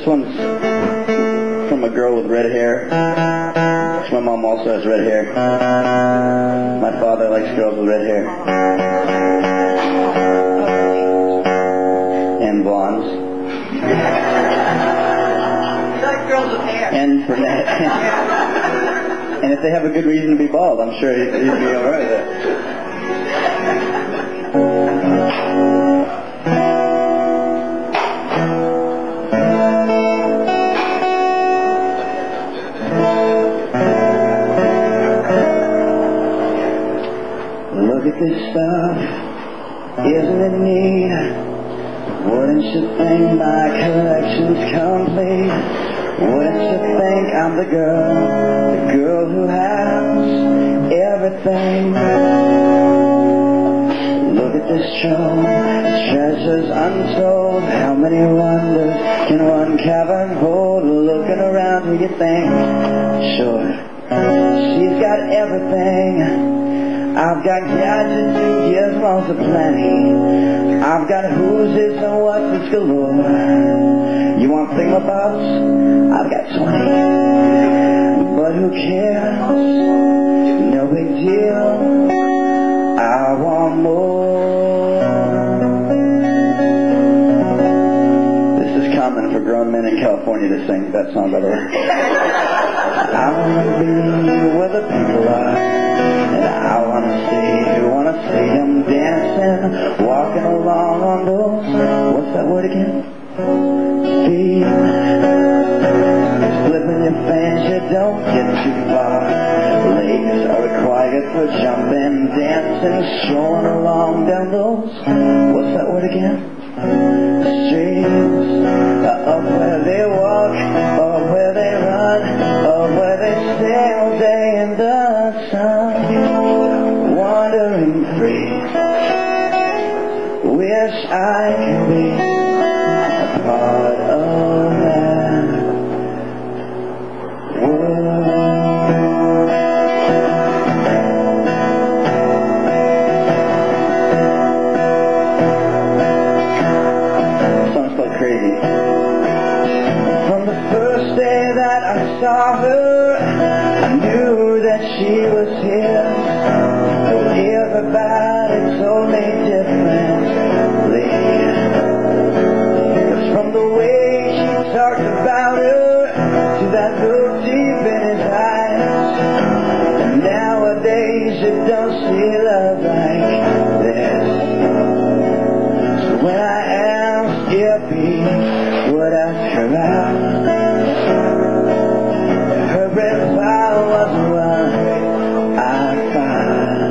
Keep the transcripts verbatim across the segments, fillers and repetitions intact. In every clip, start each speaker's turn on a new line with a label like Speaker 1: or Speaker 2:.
Speaker 1: one's from a girl with red hair. My mom also has red hair. My father likes girls with red hair. And blondes.
Speaker 2: You like girls with hair.
Speaker 1: And brunette. And if they have a good reason to be bald, I'm sure he'd, he'd be alright with it. Look at this stuff, isn't it neat? Wouldn't you think my collection's complete? Wouldn't you think I'm the girl, the girl who has everything? Look at this trove, treasures untold. How many wonders can one cavern hold? Looking around, who you think? Sure, she's got everything. I've got gadgets and gizmos aplenty. I've got who's is and what's is galore. You want thingamabobs? I've got twenty. But who cares? No big deal. I want more. This is common for grown men in California to sing that song, by the way. I want to be where the people are. And I wanna see, wanna see them dancing, walking along on those, what's that word again? Feet. Flipping your fans, you don't get too far. Legs are required for jumping, dancing, strolling along down those, what's that word again? Streets, up where they walk, or where they run, or where they stay all day in the sun. Wandering free, wish I could be a part of that world. The song's called Crazy. From the first day that I saw her, I knew that she was here. Everybody told me differently. Cause from the way she talked about her to that look deep in his eyes, and nowadays you don't see love like this. So when I asked if he would ask her out, her reply was one I find.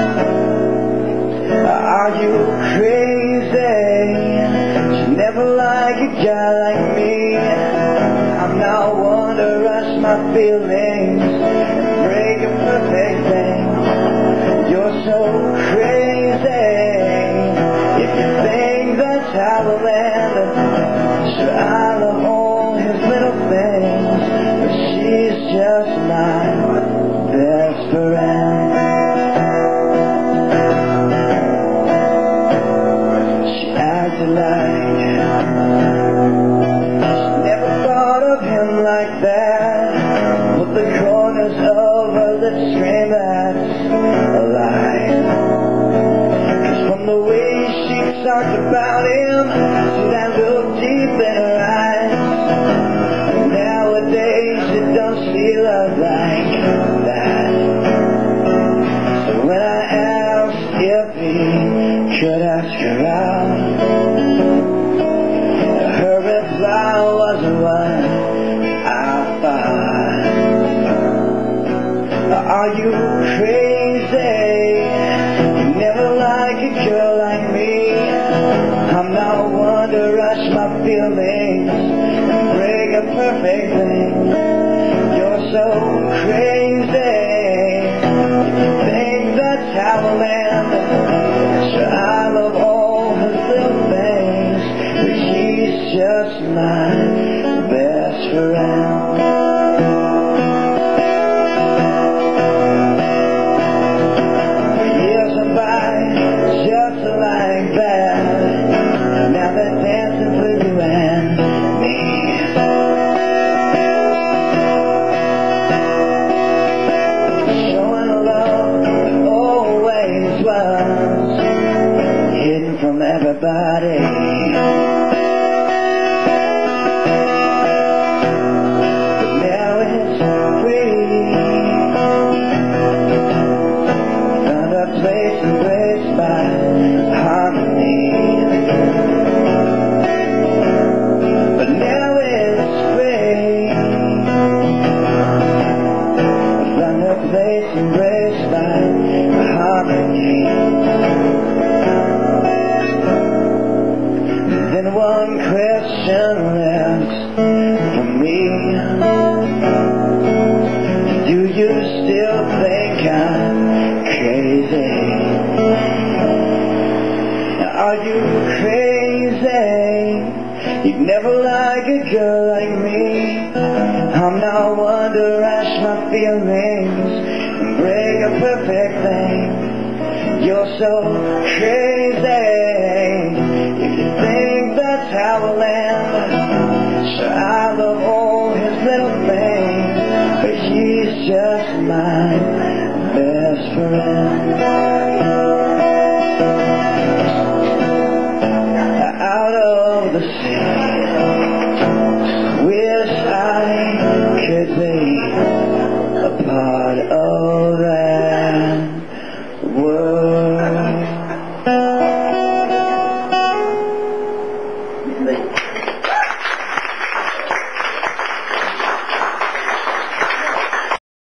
Speaker 1: Are you crazy? You never like a guy like me. I'm not one to rush my feelings and break a perfect thing. You're so crazy if you think that's how we'll end. Sure, I love all his little things, but she's just my best friend. Like she never thought of him like that. Put the corners of her lips scream that's a lie. Cause from the way she talked about him to that look deep in her eyes, nowadays you don't see love like that. So when I asked if he could ask her out, I wasn't what I thought. Are you crazy? You never like a girl like me. I'm not one to rush my feelings and break a perfect thing. You're so crazy if you think that's how we'll end. Sure, I love all his little things, but he's just my best friend. Years went by just like that. Now they're dancing for you and me. But now it's free. Found a place embraced by harmony. But now it's free. Found a place embraced by harmony. Then one question left for me. Do you still think I'm crazy? Are you crazy? You'd never like a girl like me. I'm no one to rush my feelings and break a perfect thing. You're so crazy if you think that's how I'll end. Sure, I love all his little things, but he's just mine.